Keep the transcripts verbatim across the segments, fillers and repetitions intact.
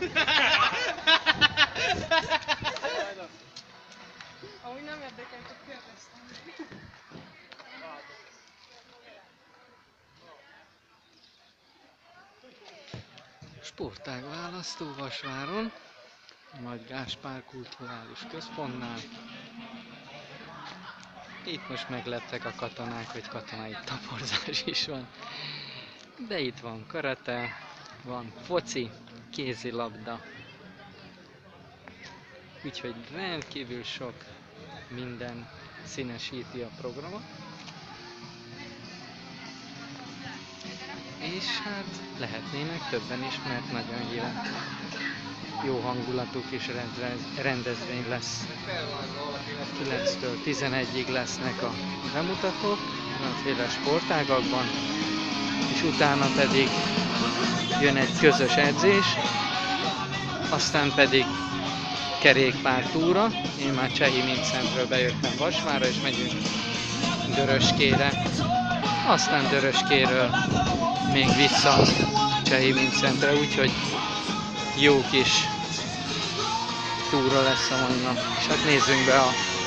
Ahogy nem érdekel, csak kérdeztem. Sportág választó Vasváron, Nagy Gáspár Kulturális Központnál. Itt most megleptek a katonák, hogy katonai taporzás is van. De itt van karate, van foci, kézilabda. Úgyhogy rendkívül sok minden színesíti a programot. És hát lehetnének többen is, mert nagyon híres. Jó hangulatuk is rendezvény lesz. kilenctől tizenegyig lesznek a bemutatók, különféle sportágakban, és utána pedig jön egy közös edzés, aztán pedig kerékpártúra. Én már Csehi-Mincentről bejöttem Vasvárra, és megyünk Döröskére, aztán Döröskéről még vissza Csehi-Mincentre, úgyhogy jó kis túra lesz a mai nap. És hát nézzünk be a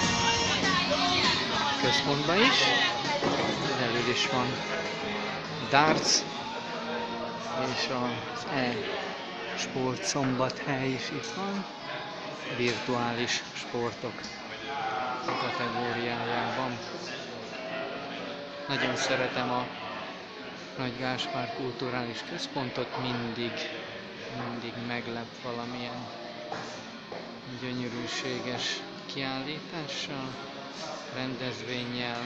központba is. Elől is van darts, és az e-sport szombathely is itt van. Virtuális sportok kategóriájában. Nagyon szeretem a Nagy Gáspár Kulturális Központot, mindig, mindig meglep valamilyen gyönyörűséges kiállítással, rendezvénnyel,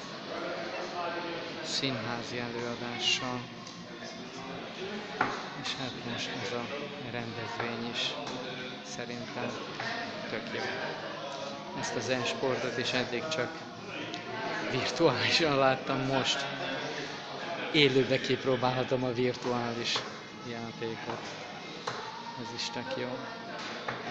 színházi előadással, és hát most ez a rendezvény is szerintem tök jó. Ezt az e-sportot is eddig csak virtuálisan láttam, most élőbe kipróbálhatom a virtuális játékot. Ez is tök jó.